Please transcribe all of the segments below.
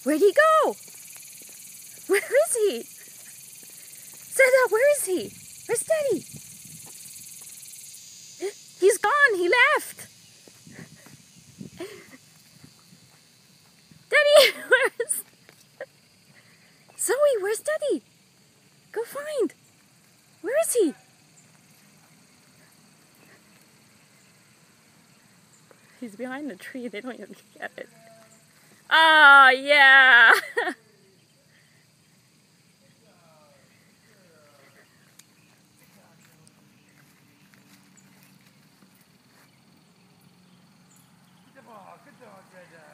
Where'd he go? Where is he? Santa, where is he? Where's Daddy? He's gone. He left. Daddy, where's... Zoe, where's Daddy? Go find. Where is he? He's behind the tree. They don't even get it. Oh, yeah. Good dog, Red.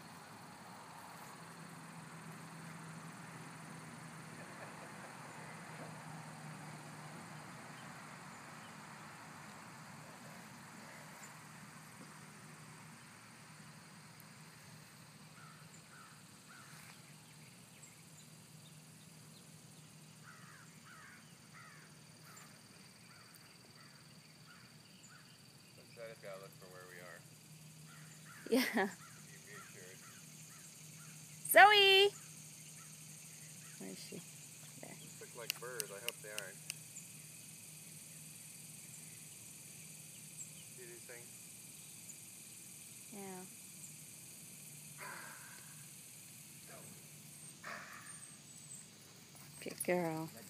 I just gotta look for where we are. Yeah. Zoe! Where is she? There. Look like birds. I hope they aren't. See these things? Yeah. Good girl.